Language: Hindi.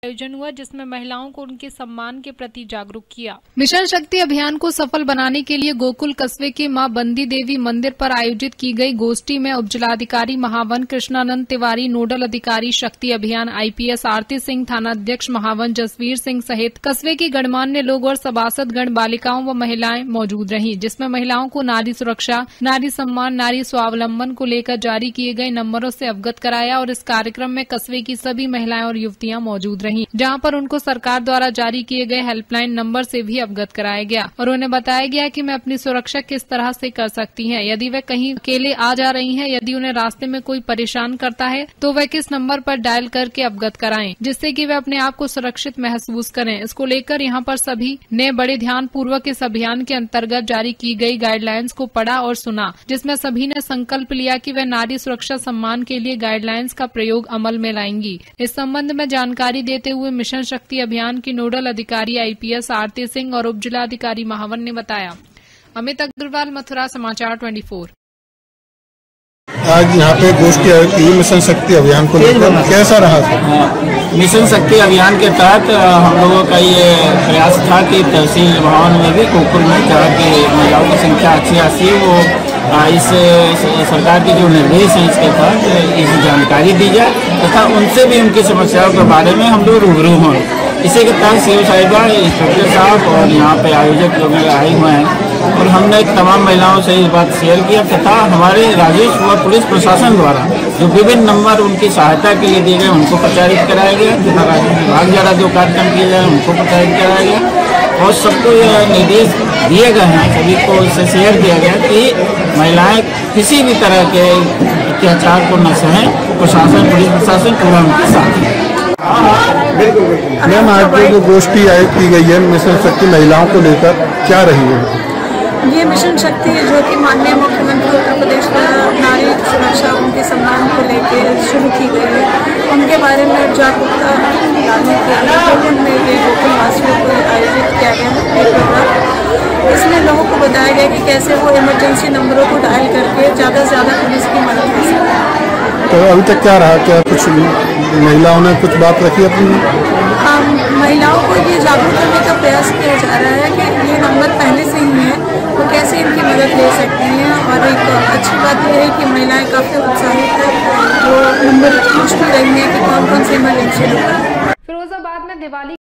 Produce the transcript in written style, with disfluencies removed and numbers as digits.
आयोजन हुआ जिसमें महिलाओं को उनके सम्मान के प्रति जागरूक किया। मिशन शक्ति अभियान को सफल बनाने के लिए गोकुल कस्बे के मां बंदी देवी मंदिर पर आयोजित की गई गोष्ठी में उपजिलाधिकारी महावन कृष्णानंद तिवारी, नोडल अधिकारी शक्ति अभियान IPS आरती सिंह, थाना अध्यक्ष महावन जसवीर सिंह सहित कस्बे के गणमान्य लोग और सभासद गण, बालिकाओं व महिलाएं मौजूद रहीं, जिसमें महिलाओं को नारी सुरक्षा, नारी सम्मान, नारी स्वावलंबन को लेकर जारी किए गए नंबरों से अवगत कराया। और इस कार्यक्रम में कस्बे की सभी महिलाएं और युवतियां मौजूद रहीं, जहां पर उनको सरकार द्वारा जारी किए गए हेल्पलाइन नंबर से भी अवगत कराया गया और उन्हें बताया गया कि मैं अपनी सुरक्षा किस तरह से कर सकती हैं। यदि वे कहीं अकेले आ जा रही हैं, यदि उन्हें रास्ते में कोई परेशान करता है तो वे किस नंबर पर डायल करके अवगत कराएं, जिससे कि वे अपने आप को सुरक्षित महसूस करें। इसको लेकर यहाँ पर सभी ने बड़े ध्यान पूर्वक इस अभियान के अंतर्गत जारी की गई गाइडलाइंस को पढ़ा और सुना, जिसमें सभी ने संकल्प लिया कि वे नारी सुरक्षा सम्मान के लिए गाइडलाइंस का प्रयोग अमल में लाएंगी। इस संबंध में जानकारी देते हुए मिशन शक्ति अभियान की नोडल अधिकारी IPS आरती सिंह और उप जिलाधिकारी महावन ने बताया। अमित अग्रवाल, मथुरा, समाचार 24। आज यहाँ पे गोष्ठी आयोजित की मिशन शक्ति अभियान को लेकर कैसा रहा? मिशन शक्ति अभियान के तहत हम लोगों का ये प्रयास था कि तहसील भवन में भी गोकुल में जहाँ की महिलाओं की संख्या अच्छी खासी वो इस सरकार के जो निर्देश हैं इसके तहत इस जानकारी दी जाए तथा उनसे भी उनकी समस्याओं के बारे में हम लोग रूबरू हों। इसी के तहत सीओ साहिबा, इंस्पेक्टर साहब और यहाँ पे आयोजक लोग आए हुए हैं और हमने तमाम महिलाओं से इस बात शेयर किया तथा हमारे राजस्व व पुलिस प्रशासन द्वारा जो विभिन्न नंबर उनकी सहायता के लिए दिए गए उनको प्रचारित कराया गया तथा राजस्व विभाग द्वारा जो कार्यक्रम किए गए उनको प्रचारित कराया गया और सबको यह निर्देश दिए गए हैं, सभी को इससे शेयर किया गया कि महिलाएं किसी भी तरह के अत्याचार को न सहें, प्रशासन पुलिस प्रशासन पूरा उनके साथ है। मैम, आज जो गोष्ठी आयोजित की गई है मिशन शक्ति महिलाओं को लेकर क्या रही है? ये मिशन शक्ति जो कि माननीय मुख्यमंत्री उत्तर प्रदेश द्वारा नारी सुरक्षा उनके सम्मान को लेकर शुरू की गई है, उनके बारे में जागरूकता लाने के लिए ये गोकुल वासियों को आयोजित किया गया है एक प्रोग्राम। इसमें लोगों को बताया गया कि कैसे वो इमरजेंसी नंबरों को डायल करके ज़्यादा से ज़्यादा पुलिस की मदद ले सकते हैं। तो अभी तक क्या रहा? क्या कुछ महिलाओं ने कुछ बात रखी अपनी? महिलाओं को ये जागरूक करने का प्रयास किया जा रहा है कि ये नंबर पहले से ही है, वो कैसे इनकी मदद ले सकती हैं। और एक अच्छी बात यह है कि महिलाएं काफ़ी उत्साहित है, वो नंबर पूछ भी रही हैं कि कौन कौन सी इमरजेंसी। फिरोजाबाद में दिवाली